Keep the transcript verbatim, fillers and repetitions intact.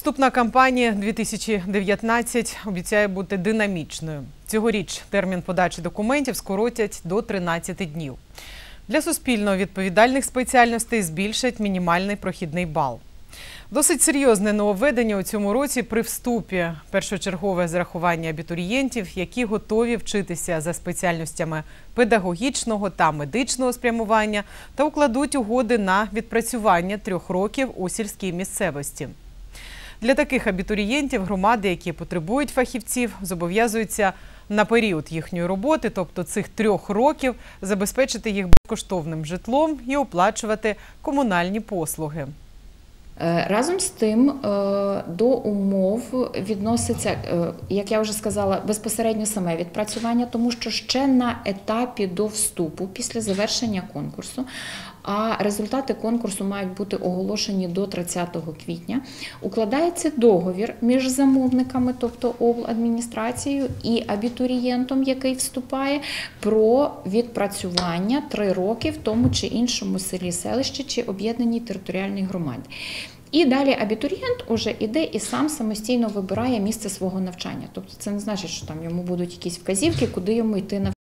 Вступна кампанія дві тисячі дев'ятнадцять обіцяє бути динамічною. Цьогоріч термін подачі документів скоротять до тринадцяти днів. Для суспільно відповідальних спеціальностей збільшать мінімальний прохідний бал. Досить серйозне нововведення у цьому році при вступі – першочергове зарахування абітурієнтів, які готові вчитися за спеціальностями педагогічного та медичного спрямування та укладуть угоди на відпрацювання трьох років у сільській місцевості. Для таких абітурієнтів громади, які потребують фахівців, зобов'язуються на період їхньої роботи, тобто цих трьох років, забезпечити їх безкоштовним житлом і оплачувати комунальні послуги. Разом з тим, до умов відноситься, як я вже сказала, безпосередньо саме відпрацювання, тому що ще на етапі до вступу, після завершення конкурсу, а результати конкурсу мають бути оголошені до тридцятого квітня, укладається договір між замовниками, тобто обладміністрацією і абітурієнтом, який вступає, про відпрацювання три роки в тому чи іншому селі, селищі чи об'єднаній територіальній громаді. І далі абітурієнт уже іде і сам самостійно вибирає місце свого навчання. Тобто це не значить, що там йому будуть якісь вказівки, куди йому йти навчання.